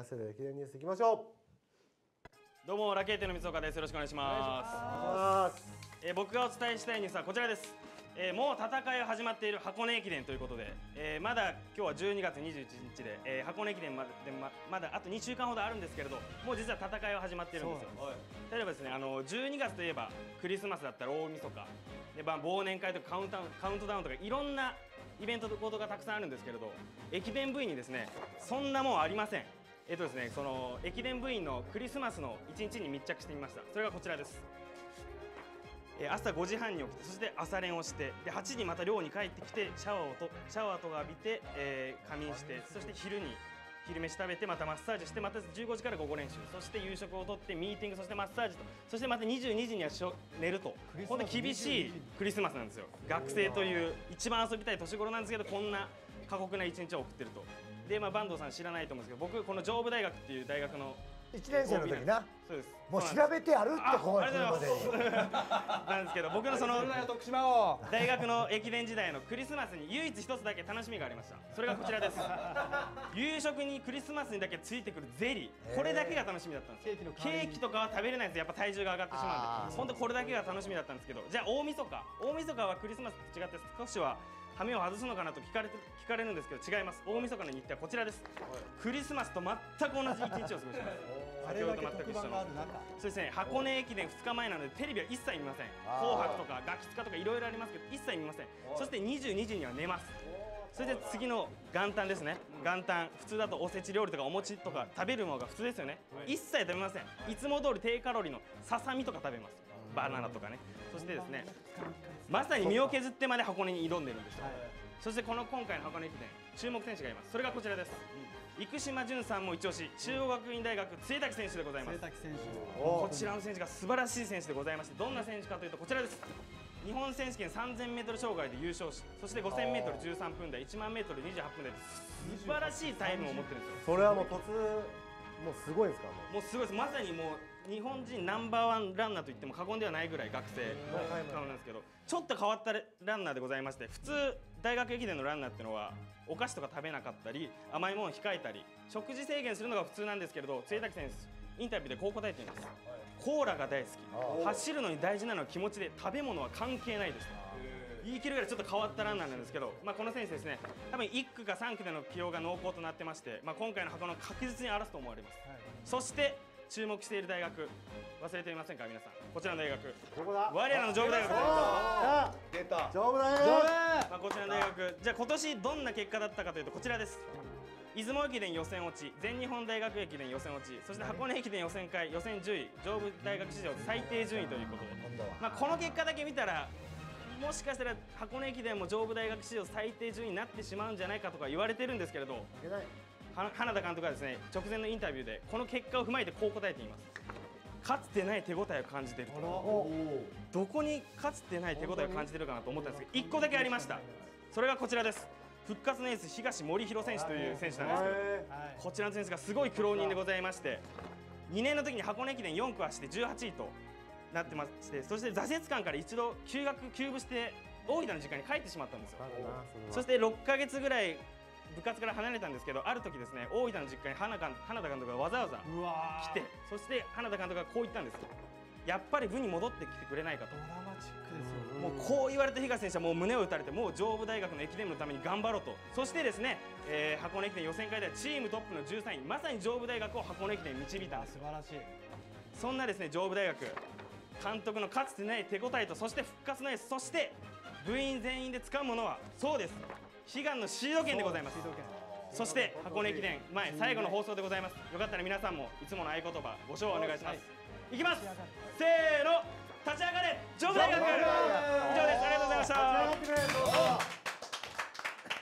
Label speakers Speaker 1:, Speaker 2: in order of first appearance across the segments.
Speaker 1: 早稲田駅伝ニュースいきましょ
Speaker 2: う。どうもラケーテの水岡です。よろしくお願いします。僕がお伝えしたいニュースはこちらです。もう戦いが始まっている箱根駅伝ということで、まだ今日は12月21日で、箱根駅伝まだあと2週間ほどあるんですけれど、もう実は戦いは始まっているんですよ。例えばですね、12月といえばクリスマスだったら大晦日で、忘年会とかカウントダウンとかいろんなイベントとことがたくさんあるんですけれど、駅伝部員にですねそんなもんありません。ですね、その駅伝部員のクリスマスの1日に密着してみました。それがこちらです。朝5時半に起きて、そして朝練をして、で8時にまた寮に帰ってきてシャワーとか浴びて、仮眠して、そして昼飯食べてまたマッサージして、また15時から午後練習、そして夕食をとってミーティング、そしてマッサージと、そしてまた22時には寝ると、本当に厳しいクリスマスなんですよ。学生という一番遊びたい年頃なんですけど、こんな過酷な一日を送ってると。で、坂東さん知らないと思うんですけど、僕この上武大学っていう大学の
Speaker 3: 1年生の時な。
Speaker 2: そうです。
Speaker 3: もう調べてやるってこうやってまで
Speaker 2: なんですけど、僕のその大学の駅伝時代のクリスマスに唯一一つだけ楽しみがありました。それがこちらです。夕食にクリスマスにだけついてくるゼリー、これだけが楽しみだったんです。ケーキとかは食べれないんです。やっぱ体重が上がってしまうんで、本当これだけが楽しみだったんですけど、じゃあ大晦日はクリスマスと違って少しは羽目を外すのかなと聞かれるんですけど、違います。大晦日の日程はこちらです。クリスマスと全く同じ一日を過ごします。先ほどと全く一緒の。そうですね、箱根駅伝2日前なのでテレビは一切見ません。紅白とかガキ使とかいろいろありますけど一切見ません。そして22時には寝ます。それで次の元旦ですね。元旦、普通だとおせち料理とかお餅とか食べるものが普通ですよね。一切食べません。いつも通り低カロリーのささみとか食べます。バナナとかね。そしてですね、まさに身を削ってまで箱根に挑んでるんですよ。そして今回の箱根駅伝、注目選手がいます。それがこちらです。生島淳さんも一押し、中央学院大学潰滝選手でございます。こちらの選手が素晴らしい選手でございまして、どんな選手かというとこちらです。日本選手権 3000m 障害で優勝し、そして 5000m13 分台、10000m28 分台で素晴らしいタイムを持ってるんですよ。
Speaker 1: それはもうもうすごいですか。
Speaker 2: もうすごいです。まさにもう日本人ナンバーワンランナーと言っても過言ではないぐらい学生の顔なんですけど、ちょっと変わったランナーでございまして、普通大学駅伝のランナーっていうのはお菓子とか食べなかったり甘いものを控えたり食事制限するのが普通なんですけれど、潰滝選手インタビューでこう答えています。コーラが大好き、走るのに大事なのは気持ちで、食べ物は関係ないですと言い切るぐらいちょっと変わったランナーなんですけど、この選手ですね、多分1区か3区での起用が濃厚となってまして、今回の箱根確実に荒らすと思われます。そして注目している大学、忘れていませんか皆さん。こちらの大学、我らの上武大学です。
Speaker 1: 出た上武大学。
Speaker 2: こちらの大学、じゃあ今年どんな結果だったかというとこちらです。出雲駅伝予選落ち、全日本大学駅伝予選落ち、そして箱根駅伝予選会予選10位、上武大学史上最低順位ということで、この結果だけ見たらもしかしたら箱根駅伝も上武大学史上最低順位になってしまうんじゃないかとか言われてるんですけれど、花田監督がですね直前のインタビューでこの結果を踏まえてこう答えています。かつてない手応えを感じていると。どこにかつてない手応えを感じているかなと思ったんですけど、1個だけありました。それがこちらです。復活のエース東森弘選手という選手なんですけど、こちらの選手がすごい苦労人でございまして、2年の時に箱根駅伝4区走って18位となってまして、そして挫折感から一度休部して大分の実家に帰ってしまったんですよ。そして6ヶ月ぐらい部活から離れたんですけど、ある時ですね大分の実家に花田監督がわざわざ来て、そして花田監督がこう言ったんです。やっぱり部に戻ってきてくれないかと。もうこう言われて東選手はもう胸を打たれて、もう上武大学の駅伝部のために頑張ろうと。そしてですね、箱根駅伝予選会ではチームトップの13位、まさに上武大学を箱根駅伝に導いたんです。素晴らしい。そんなですね上武大学監督のかつてない手応えと、そして復活のエース、そして部員全員で掴むものはそうです、悲願のシード権でございます。そして箱根駅伝前最後の放送でございます。よかったら皆さんもいつもの合言葉ご唱和お願いします。いきます。せーの、立ち上がれ上武大学。以上です。ありがとうございました。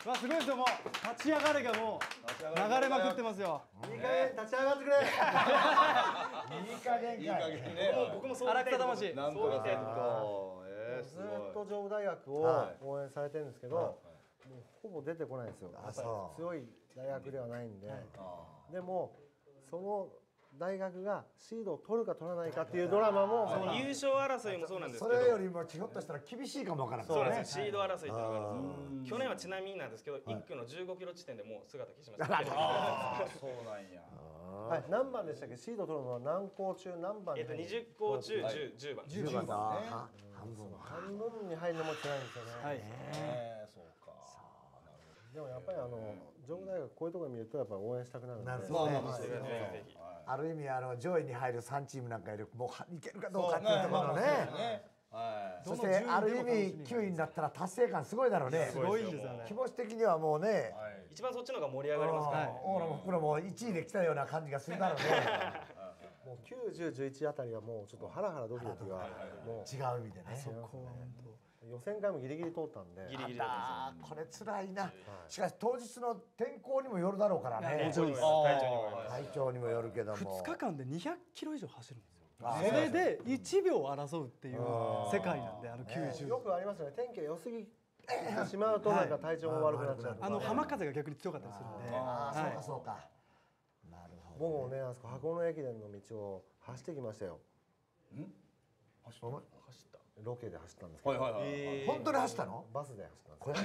Speaker 4: わ、すごいですよ。もう立ち上がれがもう流れまくってますよ。
Speaker 1: いい加減立ち上がってくれ。いい加減かい。
Speaker 2: 僕もそう
Speaker 4: 荒草魂。
Speaker 1: なんとずっと上武大学を応援されてるんですけど、もうほぼ出てこないんですよ。やっぱり強い大学ではないんで。でもその大学がシードを取るか取らないかっていうドラマも
Speaker 2: 優勝争いもそうなんですけど、
Speaker 3: それよりもちょっとしたら厳しいかもわからない。
Speaker 2: そうなんですよ、シード争いっていうのがあるんですよ。去年はちなみになんですけど、1区の15キロ地点でもう姿消しました。
Speaker 5: そうなんや。
Speaker 1: はい、何番でしたっけ？シード取るのは何校中何番？
Speaker 2: 20校中10番。
Speaker 3: 10番だ。
Speaker 1: 半分に入るのも辛いんですよね。
Speaker 4: はい。
Speaker 5: そうか。
Speaker 1: でもやっぱり上武大学こういうところ見るとやっぱり応援したくなるんで。
Speaker 3: ある意味上位に入る3チームなんかよりもういけるかどうかっていうところのね。そしてある意味9位になったら達成感すごいだろうね。
Speaker 4: すごいんですよね。
Speaker 3: 気持ち的にはもうね。
Speaker 2: 一番そっちの方が盛り上がりますから。
Speaker 3: オーラも袋も1位で来たような感じがするだろうね。
Speaker 1: もう9、10、11あたりはもうちょっとハラハラドキドキがもう
Speaker 3: 違う意味でね。
Speaker 1: そこは予選会もギリギリ通ったんで。
Speaker 2: ギリギリだったんですよ。
Speaker 3: これ辛いな。しかし当日の天候にもよるだろうからね。体調にもよるけども。
Speaker 4: 2日間で200キロ以上走るんですよ。それで1秒を争うっていう世界なんで90。
Speaker 1: よくありますよね。天気が良すぎてしまうとなんか体調も悪くなっちゃう。
Speaker 4: 浜風が逆に強かったりするんで。
Speaker 3: そうかそうか。なるほど。
Speaker 1: 僕もねあそこ箱根駅伝の道を走ってきましたよ。走った。ロケで走ったんですけど。
Speaker 3: 本当に走ったの？
Speaker 1: バスで走ったんです。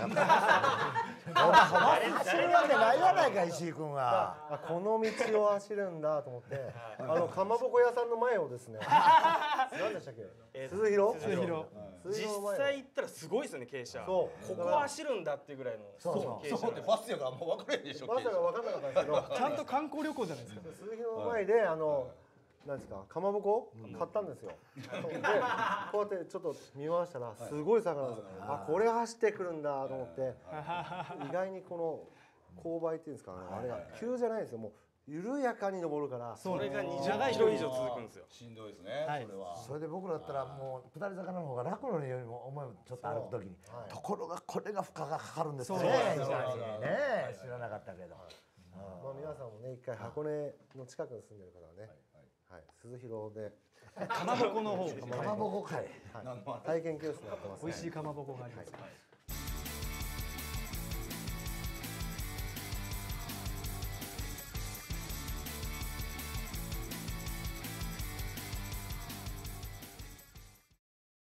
Speaker 3: 走るわけないやないか石井君は。
Speaker 1: この道を走るんだと思ってかまぼこ屋さんの前をですね何でしたっけ？鈴広。
Speaker 2: 実際行ったらすごいですよね傾斜。ここ走るんだっていうぐらいの傾斜。
Speaker 5: そうでバスやからもう分かれへんでしょ。
Speaker 1: バスが分かんなかったんですけど。
Speaker 4: ちゃんと観光旅行じゃないですか。
Speaker 1: 鈴広の前でなんですかかまぼこ買ったんですよ。でこうやってちょっと見回したらすごい坂なんですよ。これ走ってくるんだと思って意外にこの勾配っていうんですかねあれが急じゃないんですよ。もう緩やかに登るから
Speaker 2: それが20キロ以上続くんですよ。
Speaker 5: しんどいですね。それは。
Speaker 3: それで僕だったらもう下り坂の方が楽のよりも思いちょっと歩くときにところがこれが負荷がかかるんですね。知らなかったけど。
Speaker 1: 皆さんもね一回箱根の近くに住んでる方はね。鈴広で
Speaker 4: かまぼこの方、
Speaker 3: かまぼこ会
Speaker 1: 体験教室やってます。
Speaker 4: 美味しいかまぼこがあります。